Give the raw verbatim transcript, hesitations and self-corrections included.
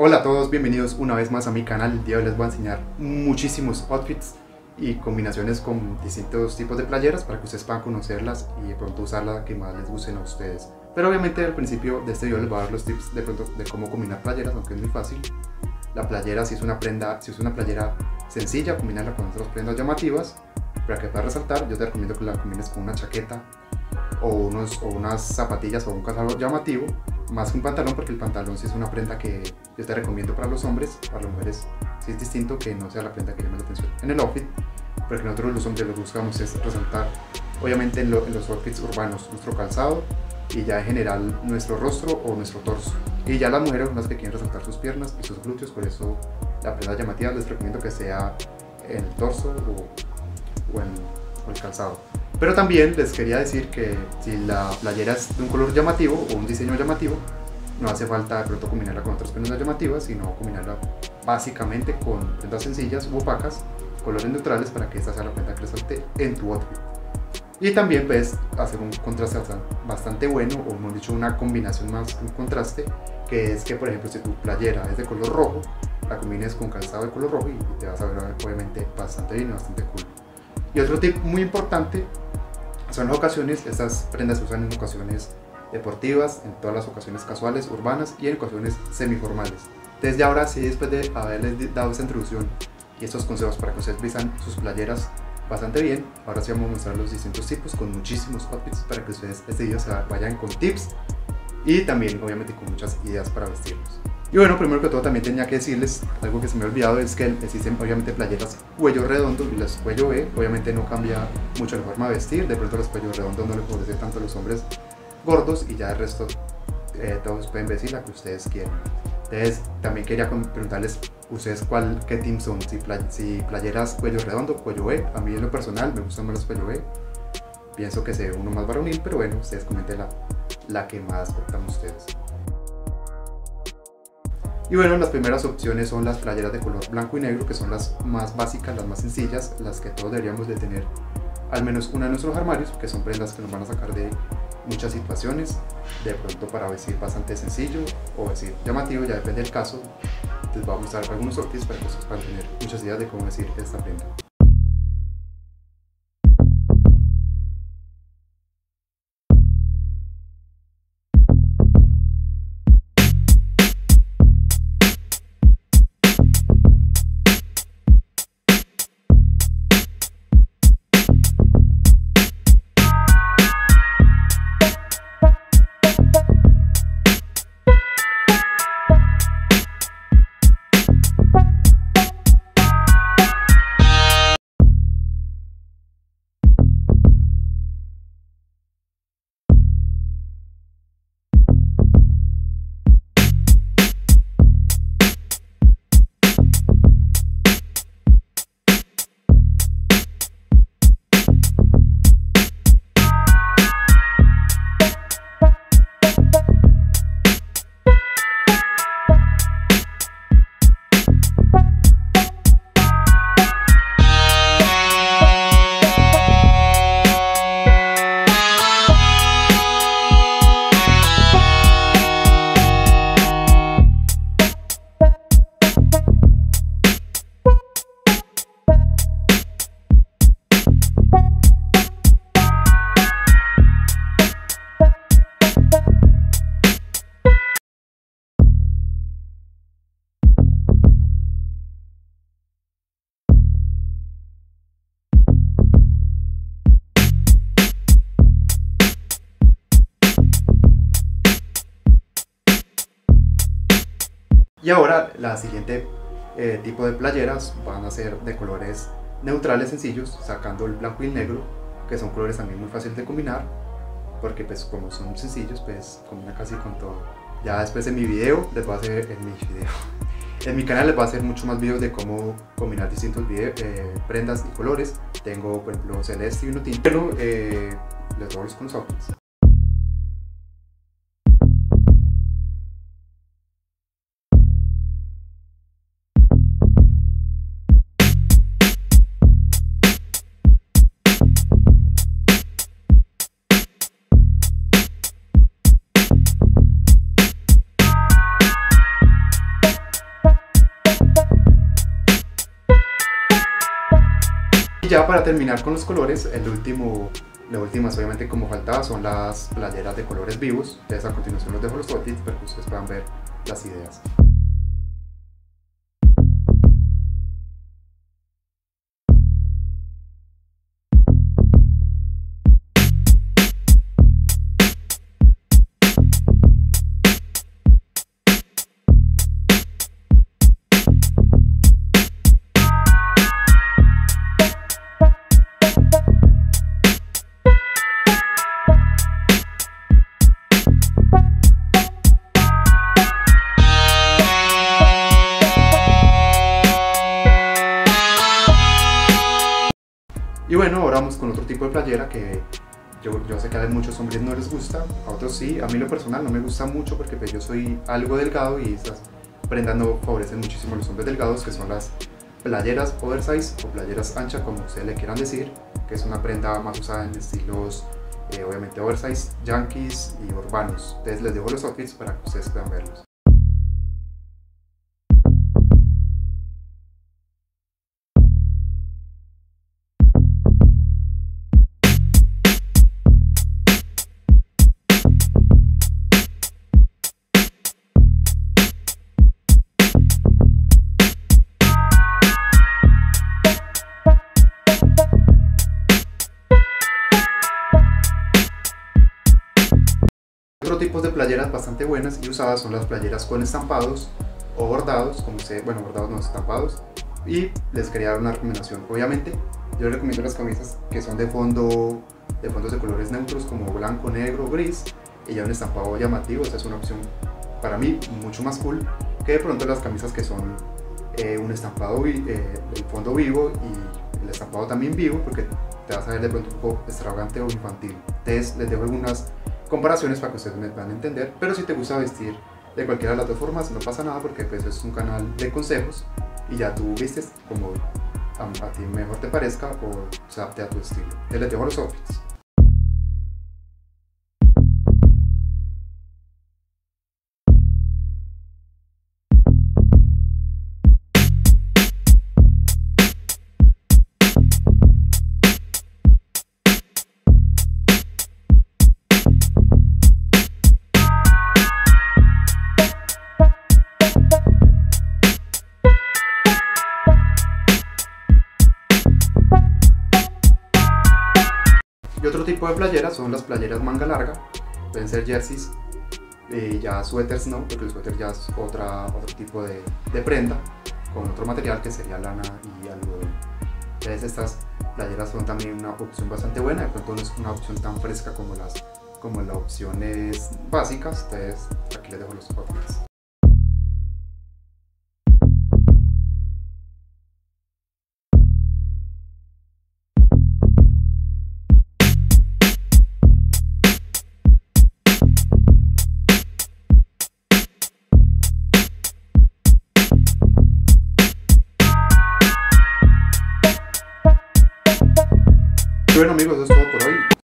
Hola a todos, bienvenidos una vez más a mi canal. El día de hoy les voy a enseñar muchísimos outfits y combinaciones con distintos tipos de playeras para que ustedes puedan conocerlas y de pronto usar la que más les gusten a ustedes. Pero obviamente al principio de este video les voy a dar los tips de pronto de cómo combinar playeras, aunque es muy fácil. La playera, si es una prenda, si es una playera sencilla, combinarla con otras prendas llamativas para que pueda resaltar. Yo te recomiendo que la combines con una chaqueta o, unos, o unas zapatillas o un calzado llamativo, más que un pantalón, porque el pantalón sí es una prenda que yo te recomiendo para los hombres. Para las mujeres sí es distinto, que no sea la prenda que llame la atención en el outfit, porque nosotros los hombres lo que buscamos es resaltar obviamente en, lo, en los outfits urbanos nuestro calzado y ya en general nuestro rostro o nuestro torso, y ya las mujeres son las que quieren resaltar sus piernas y sus glúteos. Por eso la prenda llamativa les recomiendo que sea en el torso o, o en o el calzado. Pero también les quería decir que si la playera es de un color llamativo o un diseño llamativo, no hace falta de pronto combinarla con otras prendas llamativas, sino combinarla básicamente con prendas sencillas u opacas, colores neutrales, para que esta sea la prenda que resalte en tu outfit. Y también puedes hacer un contraste bastante bueno, o mejor dicho una combinación más, un contraste, que es que por ejemplo si tu playera es de color rojo, la combines con calzado de color rojo y te vas a ver obviamente bastante bien y bastante cool. Y otro tip muy importante son las ocasiones. Estas prendas se usan en ocasiones deportivas, en todas las ocasiones casuales, urbanas y en ocasiones semiformales. Desde ahora sí, después de haberles dado esta introducción y estos consejos para que ustedes vistan sus playeras bastante bien, ahora sí vamos a mostrar los distintos tipos con muchísimos outfits para que ustedes este video se vayan con tips y también obviamente con muchas ideas para vestirlos. Y bueno, primero que todo también tenía que decirles algo que se me ha olvidado, es que existen obviamente playeras cuello redondo y las cuello V. Obviamente no cambia mucho la forma de vestir, de pronto los cuellos redondos no les favorece tanto a los hombres gordos y ya el resto eh, todos pueden vestir la que ustedes quieran. Entonces también quería preguntarles ustedes cuál, qué team son, si, play, si playeras cuello redondo o cuello V. A mí en lo personal me gustan más los cuello V, pienso que se ve uno más varonil, pero bueno, ustedes comenten la, la que más optan ustedes. Y bueno, las primeras opciones son las playeras de color blanco y negro, que son las más básicas, las más sencillas, las que todos deberíamos de tener al menos una en nuestros armarios, que son prendas que nos van a sacar de muchas situaciones, de pronto para vestir bastante sencillo o vestir llamativo, ya depende del caso. Les voy a mostrar algunos outfits para que ustedes puedan tener muchas ideas de cómo vestir esta prenda. Y ahora la siguiente eh, tipo de playeras van a ser de colores neutrales sencillos, sacando el blanco y el negro, que son colores también muy fáciles de combinar, porque pues como son sencillos pues combina casi con todo. Ya después en mi video les voy a hacer, en mi video, en mi canal les voy a hacer mucho más videos de cómo combinar distintos video, eh, prendas y colores. Tengo por ejemplo celeste y uno tinto, pero eh, les doy los con los outfits. ya para terminar con los colores, el último, la última obviamente como faltaba son las playeras de colores vivos. Entonces a continuación los dejo los outfits para que ustedes puedan ver las ideas. Y bueno, ahora vamos con otro tipo de playera que yo, yo sé que a muchos hombres no les gusta, a otros sí. A mí lo personal no me gusta mucho porque pues yo soy algo delgado y estas prendas no favorecen muchísimo a los hombres delgados, que son las playeras oversize o playeras anchas, como ustedes le quieran decir, que es una prenda más usada en estilos eh, obviamente oversize, yankees y urbanos. Entonces les dejo los outfits para que ustedes puedan verlos. Otros tipos de playeras bastante buenas y usadas son las playeras con estampados o bordados, como se, bueno, bordados no, estampados. Y les quería dar una recomendación. Obviamente, yo les recomiendo las camisas que son de fondo, de fondos de colores neutros como blanco, negro, gris, y ya un estampado llamativo. Esa es una opción para mí mucho más cool que de pronto las camisas que son eh, un estampado, eh, el fondo vivo y el estampado también vivo, porque te vas a ver de pronto un poco extravagante o infantil. Entonces les dejo algunas comparaciones para que ustedes me puedan entender, pero si te gusta vestir de cualquiera de las dos formas no pasa nada, porque pues es un canal de consejos y ya tú vistes como a, a ti mejor te parezca o se adapte a tu estilo. Te les dejo los outfits. Y otro tipo de playeras son las playeras manga larga, pueden ser jerseys, eh, ya suéteres no, porque el suéter ya es otra, otro tipo de, de prenda, con otro material que sería lana y algodón. Entonces estas playeras son también una opción bastante buena, de pronto no es una opción tan fresca como las, como las opciones básicas. Entonces aquí les dejo los outfits.